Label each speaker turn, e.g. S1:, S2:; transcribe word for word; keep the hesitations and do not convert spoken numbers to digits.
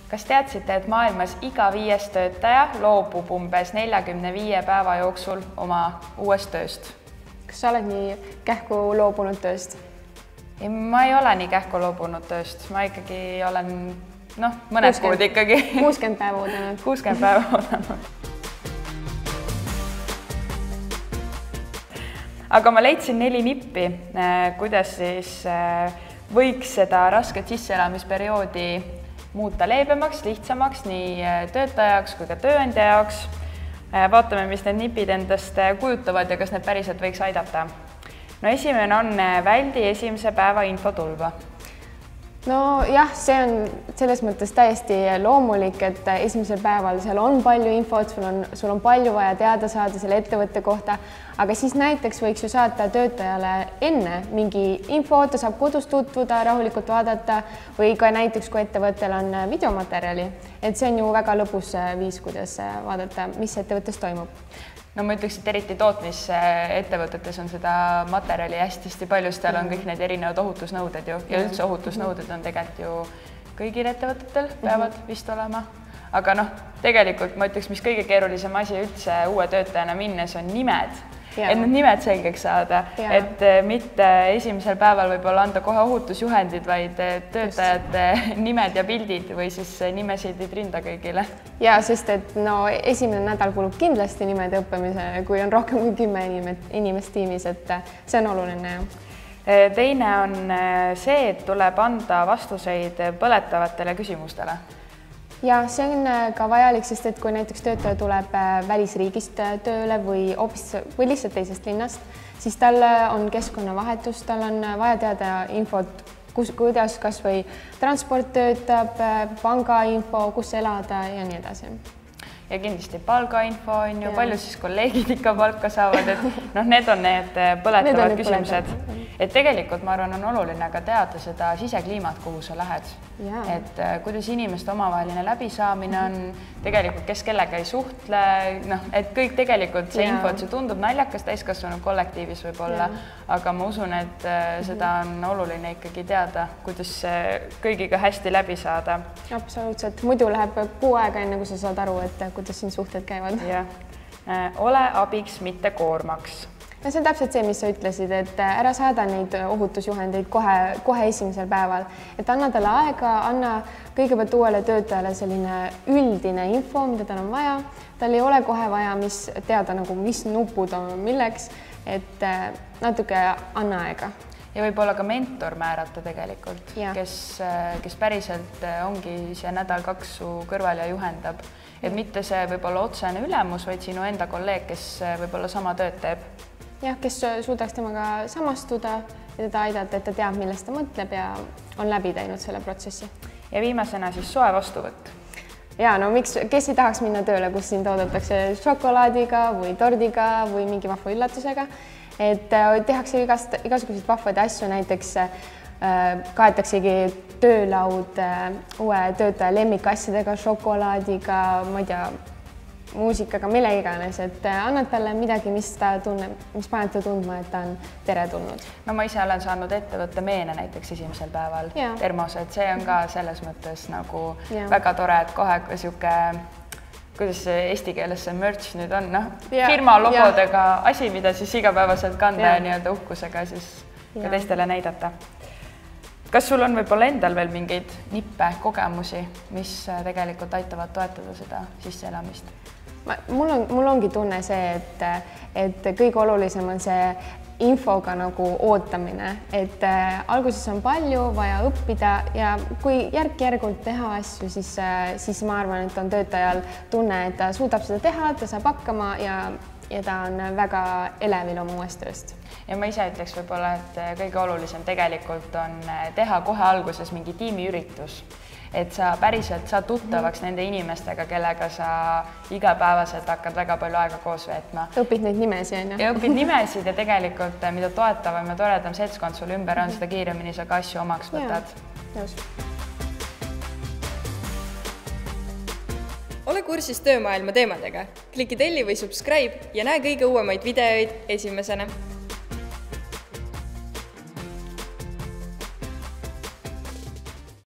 S1: Kas teadsite, et maailmas iga viies töötaja loobub umbes neljakümne viie päeva jooksul oma uuest tööst?
S2: Kas sa oled nii kähku loobunud tööst?
S1: Ei, ma ei ole nii kähku loobunud tööst. Ma ikkagi olen, noh, mõned kuud ikkagi.
S2: kuuskümmend päeva oodanud.
S1: kuuskümmend päeva oodanud. Aga ma leidsin neli nippi, kuidas siis võiks seda rasket sisseelamisperioodi muuta leebemaks, lihtsamaks nii töötaja jaoks kui ka tööandja jaoks. Vaatame, mis need nipid endast kujutavad ja kas need päriselt võiks aidata. No esimene on väldi esimese päeva infotulva.
S2: No jah, see on selles mõttes täiesti loomulik, et esimesel päeval seal on palju infot, sul on, sul on palju vaja teada saada selle ettevõtte kohta, aga siis näiteks võiks ju saata töötajale enne mingi info, ta saab kodus tutvuda, rahulikult vaadata või ka näiteks, kui ettevõttel on videomaterjali, et see on ju väga lõbus viis, kuidas vaadata, mis ettevõttes toimub.
S1: No ma ütleks, et eriti tootmisettevõtetes on seda materjali hästi-hästi palju, sest seal on kõik need erinevad ohutusnõuded ju ja üldse ohutusnõuded on tegelikult ju kõigil ettevõtetel peavad vist olema. Aga noh, tegelikult ma ütleks, mis kõige keerulisem asi üldse uue töötajana minnes on nimed. Et need nimed selgeks saada, et mitte esimesel päeval võib-olla anda kohe ohutusjuhendid, vaid töötajate nimed ja pildid või siis nimesildid rinda kõigile.
S2: Ja, sest et no esimene nädal kulub kindlasti nimede õppimise, kui on rohkem kui kümme inimest tiimis, et see on oluline.
S1: Teine on see, et tuleb anda vastuseid põletavatele küsimustele.
S2: Ja see on ka vajalik, sest et kui näiteks töötaja tuleb välisriigist tööle või, opis, või lihtsalt teisest linnast, siis tal on keskkonnavahetus, tal on vaja teada infot, kus, kuidas kas või transport töötab, pangainfo, kus elada ja nii edasi.
S1: Ja kindlasti palgainfo on ju, palju siis kolleegid ikka palka saavad, et noh, need on need põletavad küsimused. Et tegelikult ma arvan, on oluline ka teada seda sisekliimat, kuhu sa lähed. Et kuidas inimeste omavaheline läbisaamine on, tegelikult kes kellega ei suhtle, noh, et kõik tegelikult see info, et see tundub naljakas täiskasvanud kollektiivis võib olla, aga ma usun, et seda on oluline ikkagi teada, kuidas kõigiga hästi läbi saada.
S2: Absoluutselt, muidu läheb kuu aega enne, kui sa saad aru, et kuidas siin suhted käivad.
S1: Ole abiks, mitte koormaks.
S2: No see on täpselt see, mis sa ütlesid, et ära saada neid ohutusjuhendeid kohe, kohe esimesel päeval. Et anna talle aega, anna kõigepealt uuele töötajale selline üldine info, mida tal on vaja. Tal ei ole kohe vaja mis teada, nagu, mis nupud on milleks, et natuke anna aega.
S1: Ja võib-olla ka mentor määrata tegelikult, kes, kes päriselt ongi see nädal kaks su kõrval ja juhendab. Et mitte see võib-olla otsene ülemus, vaid sinu enda kolleeg, kes võib-olla sama tööd teeb.
S2: Jah, kes suudaks temaga samastuda ja teda aidata, et ta teab, millest ta mõtleb ja on läbi teinud selle protsessi.
S1: Ja viimasena siis soe vastuvõtt.
S2: Ja, no miks, kes ei tahaks minna tööle, kus siin toodetakse šokolaadiga või tordiga või mingi vahva üllatusega. Et tehakse igast, igasuguseid vahvaid asju, näiteks kaetaksegi töölaud uue töötaja lemmikassidega, šokolaadiga, ma ei tea, muusikaga, mille iganes, et annad talle midagi, mis ta tunneb, mis paneb ta tundma, et ta on teretulnud.
S1: No ma ise olen saanud ettevõtte meene näiteks esimesel päeval termos, et see on ka selles mõttes nagu väga tore, et kohe siuke, kuidas eesti keeles see merch nüüd on, noh, firma logodega asi, mida siis igapäevaselt kanda ja nii-öelda uhkusega siis ka teistele näidata. Kas sul on võib-olla endal veel mingeid nippe, kogemusi, mis tegelikult aitavad toetada seda sisseelamist?
S2: Mul, on, mul ongi tunne see, et, et kõige olulisem on see infoga nagu ootamine, et äh, alguses on palju vaja õppida ja kui järk-järgult teha asju, siis, äh, siis ma arvan, et on töötajal tunne, et ta suudab seda teha, ta saab hakkama ja, ja ta on väga elevil oma uuest tööst.
S1: Ja ma ise ütleks võib-olla, et kõige olulisem tegelikult on teha kohe alguses mingi tiimiüritus. Et sa päriselt saad tuttavaks nende inimestega, kellega sa igapäevaselt hakkad väga palju aega koos veetma.
S2: Õpid neid nimesi, on ju?
S1: Ja õpid nimesid ja tegelikult, mida toetavam ja toredam seltskond sul ümber on, seda kiiremini sa ka asju omaks võtad.
S3: Ole kursis töömaailma teemadega. Kliki telli või subscribe ja näe kõige uuemaid videoid esimesena.